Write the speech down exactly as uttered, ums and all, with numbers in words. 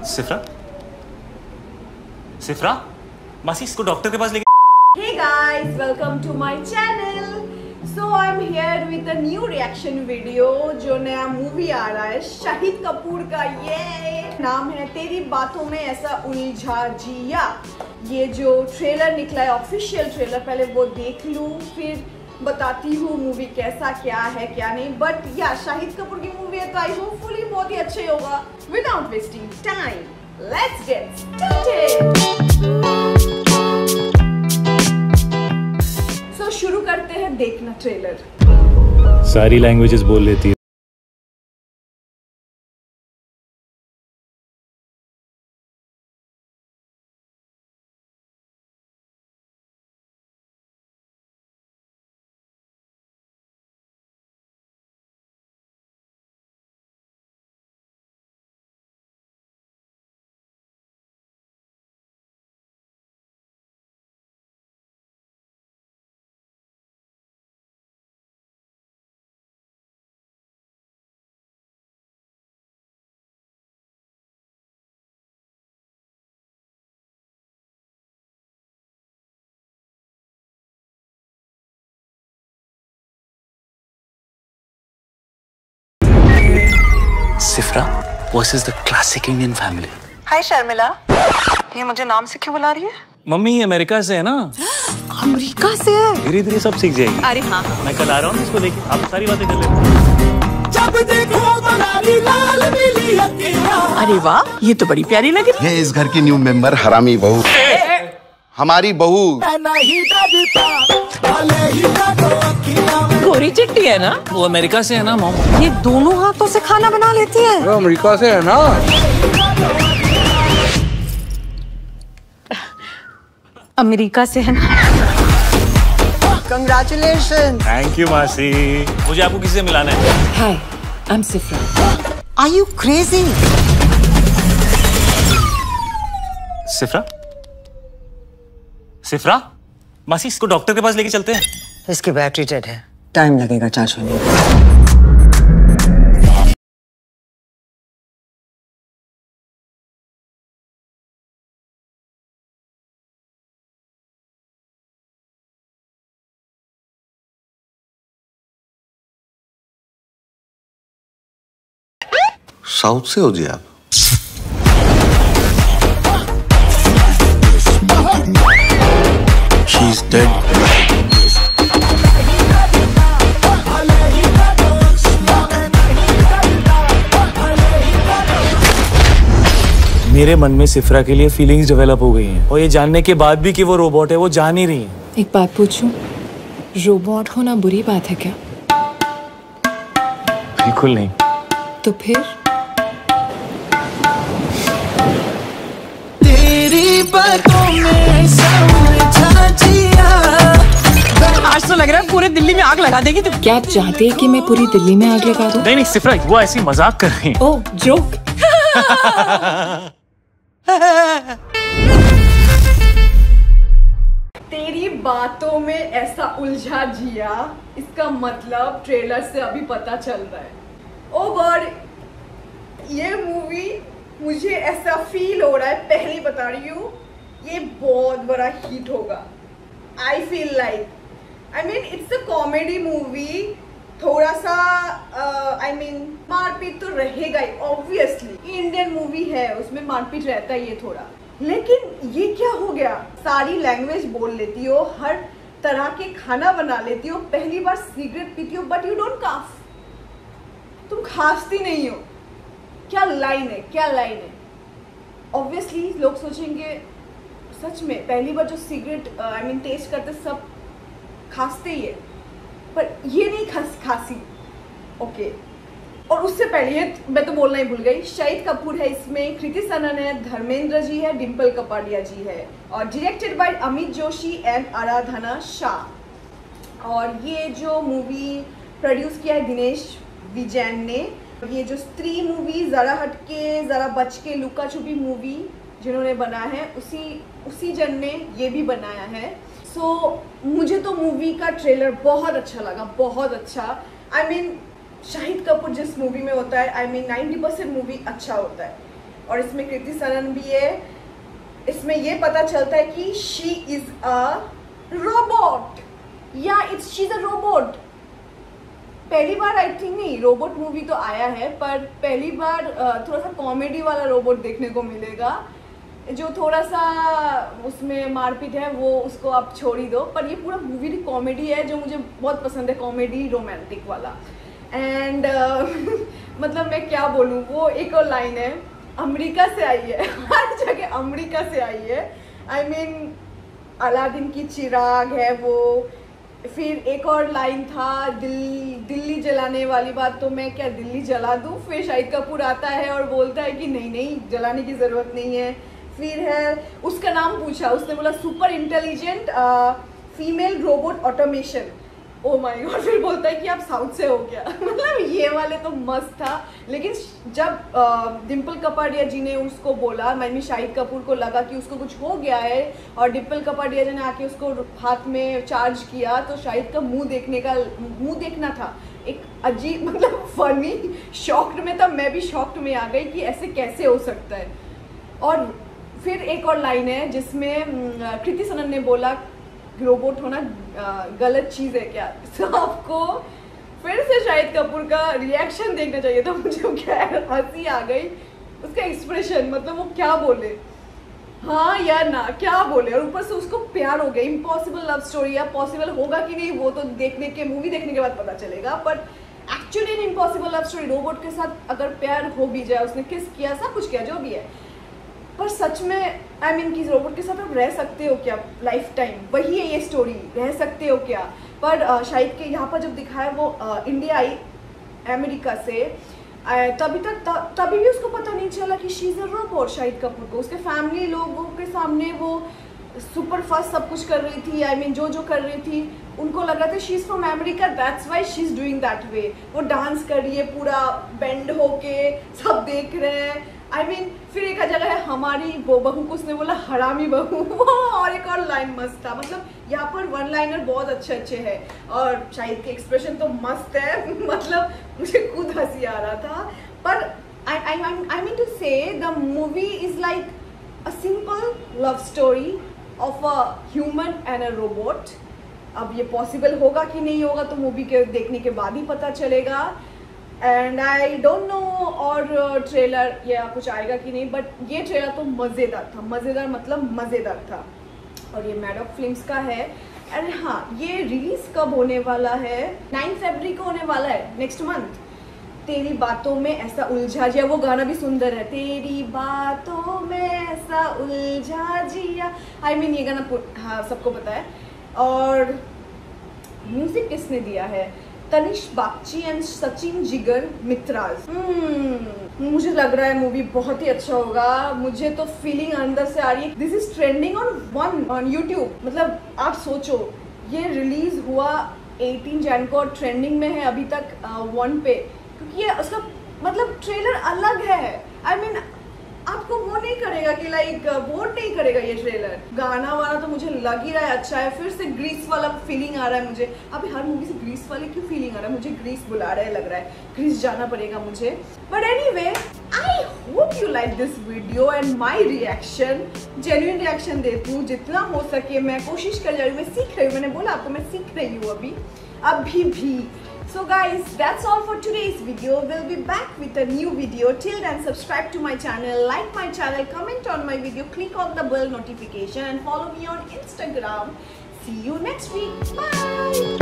सिफ्रा Sifra मासी इसको doctor के पास लेके। Hey guys, welcome to my channel. So I'm here with a new reaction video जो नया मूवी आ रहा है शाहिद कपूर का। ये नाम है तेरी बातों में ऐसा उलझा जिया। ये जो ट्रेलर निकला है ऑफिशियल ट्रेलर, पहले वो देख लूँ फिर बताती हूँ मूवी कैसा क्या है क्या नहीं। बट या शाहिद कपूर की मूवी है तो आई होपफुली बहुत ही अच्छे होगा। Without wasting time let's get started. So शुरू करते हैं देखना ट्रेलर। सारी लैंग्वेजेस बोल लेती है। Sifra versus the classic Indian family. Hi Sharmila, ये मुझे नाम से क्यों बुला रही है? मम्मी अमेरिका से है ना। अमेरिका से है? धीरे धीरे सब सीख जाएगी। अरे हाँ, मैं कल आ रहा हूँ इसको लेके, आप सारी बातें कर लेते। जब देखो बनाली लाल मिली अरे वाह, ये तो बड़ी प्यारी लग रही है। ये इस घर की न्यू मेंबर हरामी बहू, हमारी बहू। गोरी चिट्टी है ना? वो अमेरिका से है ना मॉम। ये दोनों हाथों से खाना बना लेती है। वो अमेरिका से है ना। अमेरिका से है ना। कंग्रेचुलेशन। थैंक यू मासी। मुझे आपको किसी से मिलाना है। Hi, I am Sifra. Are you crazy? Sifra Sifra मासी इसको डॉक्टर के पास लेके चलते हैं। इसकी बैटरी डेड है, टाइम लगेगा चार्ज होने में। साउथ से हो जी आप? She's dead. मेरे मन में सिफ्रा के लिए फीलिंग्स डेवलप हो गई हैं और ये जानने के बाद भी कि वो रोबोट है वो जान ही रही है। एक बात पूछूं, रोबोट होना बुरी बात है क्या? बिल्कुल नहीं। तो फिर तेरी बातों में समझा जिया। आज तो लग रहा है पूरे दिल्ली में आग लगा देगी। तो क्या आप चाहते हैं कि मैं पूरी दिल्ली में आग लगा दूं? नहीं नहीं सिफ्रा, वो ऐसी मजाक कर रही है। Oh, joke. तेरी बातों में ऐसा उलझा जिया, इसका मतलब ट्रेलर से अभी पता चल रहा है। ओ गॉड, ये मूवी मुझे ऐसा फील हो रहा है, पहले बता रही हूँ, ये बहुत बड़ा हिट होगा। I feel like, I mean it's a comedy movie. थोड़ा सा आई मीन मारपीट तो रहेगा ही ऑब्वियसली, इंडियन मूवी है उसमें मारपीट रहता ही है थोड़ा। लेकिन ये क्या हो गया, सारी लैंग्वेज बोल लेती हो, हर तरह के खाना बना लेती हो, पहली बार सिगरेट पीती हो बट यू डोंट काफ, तुम खांसती नहीं हो। क्या लाइन है, क्या लाइन है। ऑब्वियसली लोग सोचेंगे सच में पहली बार जो सिगरेट आई मीन टेस्ट करते सब खांसते ही है, पर ये नहीं खास खांसी। ओके, और उससे पहले ये मैं तो बोलना ही भूल गई, शाहिद कपूर है इसमें, कृति सनन है, धर्मेंद्र जी है, डिम्पल कपाड़िया जी है, और directed by Amit Joshi and Aradhana Shah. और ये जो मूवी प्रोड्यूस किया है दिनेश विजयन ने। ये जो स्त्री मूवी, ज़रा हटके ज़रा बच के, लुका छुपी मूवी जिन्होंने बनाया है, उसी उसी जन ने ये भी बनाया है। सो so, मुझे तो मूवी का ट्रेलर बहुत अच्छा लगा, बहुत अच्छा। I I mean mean, Shahid Kapoor जिस मूवी में होता है, I mean ninety percent movie अच्छा होता है। और इसमें कृति सनन भी है। इसमें ये पता चलता है कि शी इज अ रोबोट, या it's she is a robot. पहली बार आई थिंक नहीं, रोबोट मूवी तो आया है, पर पहली बार थोड़ा सा कॉमेडी वाला रोबोट देखने को मिलेगा। जो थोड़ा सा उसमें मारपीट है वो उसको आप छोड़ ही दो, पर ये पूरा मूवी कॉमेडी है जो मुझे बहुत पसंद है, कॉमेडी रोमांटिक वाला। एंड uh, मतलब मैं क्या बोलूँ, वो एक और लाइन है, अमेरिका से आई है, हर जगह अमेरिका से आई है। I I mean mean, Aladdin की चिराग है वो। फिर एक और लाइन था, दिल्ली दिल्ली जलाने वाली बात, तो मैं क्या दिल्ली जला दूँ? फिर शाहिद कपूर आता है और बोलता है कि नहीं नहीं जलाने की ज़रूरत नहीं है। फिर है, उसका नाम पूछा, उसने बोला super intelligent female robot automation. Oh my God, फिर बोलता है कि आप साउथ से हो क्या? मतलब ये वाले तो मस्त था। लेकिन जब डिम्पल कपाडिया जी ने उसको बोला, मैंने शाहिद कपूर को लगा कि उसको कुछ हो गया है, और डिम्पल कपाडिया जी ने आके उसको हाथ में चार्ज किया, तो शाहिद का मुंह देखने का मुंह देखना था एक अजीब, मतलब फनी, शॉक्ड में था। मैं भी शॉक्ड में आ गई कि ऐसे कैसे हो सकता है। और फिर एक और लाइन है जिसमें कृति सनन ने बोला रोबोट होना गलत चीज़ है क्या? तो आपको फिर से शाहिद कपूर का रिएक्शन देखना चाहिए था। मुझे क्या हंसी आ गई, उसका एक्सप्रेशन, मतलब वो क्या बोले, हाँ या ना क्या बोले, और ऊपर से उसको प्यार हो गया। इम्पॉसिबल लव स्टोरी है, पॉसिबल होगा कि नहीं वो तो देखने के मूवी देखने के बाद पता चलेगा, पर एक्चुअली इन इम्पॉसिबल लव स्टोरी रोबोट के साथ अगर प्यार हो भी जाए, उसने किस किया, सब कुछ किया, जो भी है, पर सच में आई मीन कि रोबोट के साथ आप रह सकते हो क्या लाइफ टाइम? वही है ये स्टोरी, रह सकते हो क्या? पर uh, शाहिद के यहाँ पर जब दिखाया वो uh, इंडिया आई अमेरिका से, uh, तभी तक तभी भी उसको पता नहीं चला कि she is a robot. Shahid Kapoor को उसके फैमिली लोगों के सामने वो सुपर फास्ट सब कुछ कर रही थी, आई I मीन mean, जो जो कर रही थी उनको लगा था she is from America, that's why she is doing that way. वो डांस कर रही है पूरा बेंड होके, सब देख रहे हैं। आई I मीन mean, फिर एक जगह है हमारी वो बहू को उसने बोला हरामी बहू, और एक और लाइन मस्त था। मतलब यहाँ पर वन लाइनर बहुत अच्छे अच्छे हैं, और शाहिद के एक्सप्रेशन तो मस्त है। मतलब मुझे खुद हंसी आ रहा था। पर I I I mean to say the movie is like a simple love story of a human and a robot. अब ये पॉसिबल होगा कि नहीं होगा तो मूवी के देखने के बाद ही पता चलेगा। एंड आई डोंट नो और ट्रेलर या कुछ आएगा कि नहीं, बट ये ट्रेलर तो मज़ेदार था। मज़ेदार मतलब मज़ेदार था। और ये मैडॉक फिल्म्स का है। अरे हाँ, ये रिलीज़ कब होने वाला है? नाइन फरवरी को होने वाला है, नेक्स्ट मंथ। तेरी बातों में ऐसा उलझा जिया, वो गाना भी सुंदर है, तेरी बातों में ऐसा उलझा जिया। आई मीन ये गाना हाँ सबको पता है। और म्यूज़िक किसने दिया है? तनिष्क बागची एंड सचिन जिगर मित्राज। hmm, मुझे लग रहा है मूवी बहुत ही अच्छा होगा। मुझे तो फीलिंग अंदर से आ रही है। This is trending on one on YouTube. मतलब आप सोचो, ये रिलीज हुआ अठारह जनवरी को और ट्रेंडिंग में है अभी तक वन पे, क्योंकि ये उसका मतलब ट्रेलर अलग है। आई I मीन mean, आपको वो नहीं करेगा कि लाइक बोर नहीं करेगा ये ट्रेलर। गाना वाला तो मुझे लग ही रहा है अच्छा है। फिर से ग्रीस वाला फीलिंग आ रहा है मुझे। अभी हर मूवी से ग्रीस वाले क्यों फीलिंग आ रहा है? मुझे ग्रीस बुला रहा है, लग रहा है ग्रीस जाना पड़ेगा मुझे। But anyway, I hope you like this video and my reaction. Genuine reaction देती हूँ जितना हो सके, मैं कोशिश कर जा रही हूँ, मैं सीख रही हूँ। मैंने बोला आपको मैं सीख रही हूँ अभी अभी भी। So guys, that's all for today's video. We'll be back with a new video. Till then, subscribe to my channel, like my channel, comment on my video, click on the bell notification and follow me on Instagram. See you next week. Bye!